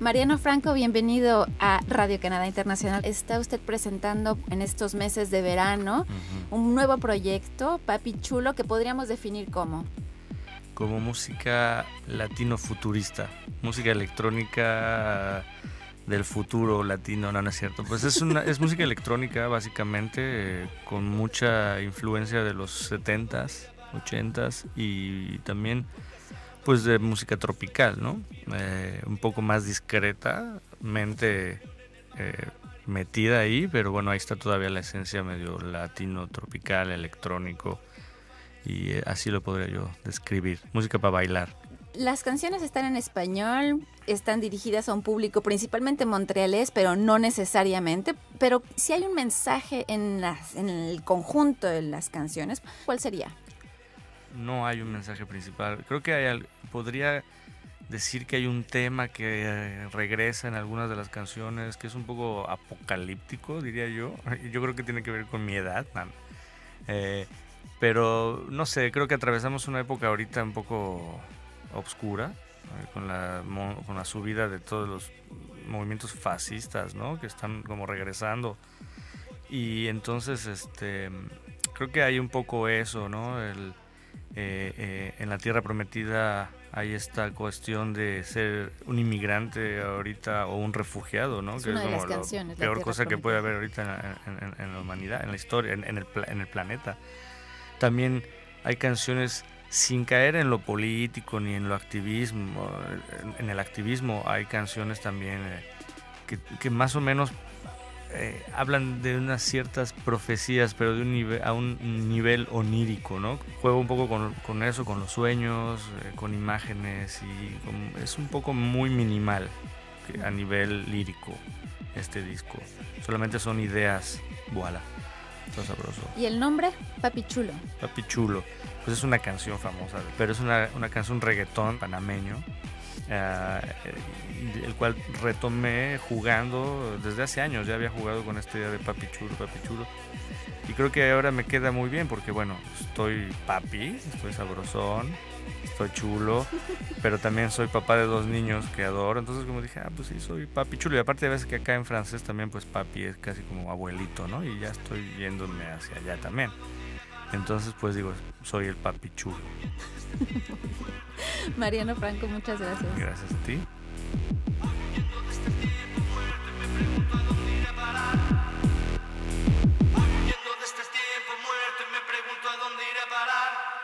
Mariano Franco, bienvenido a Radio Canadá Internacional. Está usted presentando en estos meses de verano un nuevo proyecto, Papi Chulo, que podríamos definir como música latino futurista, música electrónica del futuro latino. No es cierto. Pues es música electrónica básicamente, con mucha influencia de los 70s, 80s y también pues de música tropical, ¿no? Un poco más discretamente metida ahí, pero bueno, ahí está todavía la esencia medio latino, tropical, electrónico, y así lo podría yo describir. Música para bailar. Las canciones están en español, están dirigidas a un público principalmente montrealés, pero no necesariamente. Pero si hay un mensaje en el conjunto de las canciones, ¿cuál sería? No hay un mensaje principal. Creo que podría decir que hay un tema que regresa en algunas de las canciones, que es un poco apocalíptico, diría yo. Yo creo que tiene que ver con mi edad, pero no sé, creo que atravesamos una época ahorita un poco oscura, con la subida de todos los movimientos fascistas, ¿no? Que están como regresando. Y entonces creo que hay un poco eso, ¿no? En la Tierra Prometida hay esta cuestión de ser un inmigrante ahorita o un refugiado, ¿no? Que es como la peor cosa que puede haber ahorita en la humanidad, en la historia, en el planeta. También hay canciones sin caer en lo político ni en lo activismo. En el activismo hay canciones también que más o menos hablan de unas ciertas profecías, pero a un nivel onírico, ¿no? Juego un poco con eso, con los sueños, con imágenes, y es un poco muy minimal a nivel lírico este disco. Solamente son ideas, voilà, está sabroso. ¿Y el nombre? Papi Chulo. Papi Chulo, pues es una canción famosa, pero es una canción reggaetón panameño, el cual retomé jugando desde hace años. Ya había jugado con esta idea de papi chulo, y creo que ahora me queda muy bien porque bueno, estoy papi, estoy sabrosón, estoy chulo, pero también soy papá de 2 niños que adoro. Entonces como dije, pues sí, soy papi chulo. Y aparte a veces que acá en francés también pues papi es casi como abuelito, ¿no? Y ya estoy yéndome hacia allá también. Entonces pues digo, soy el papi chulo. Mariano Franco, muchas gracias. Gracias a ti. Huyendo de este tiempo muerto y me pregunto a dónde iré a parar.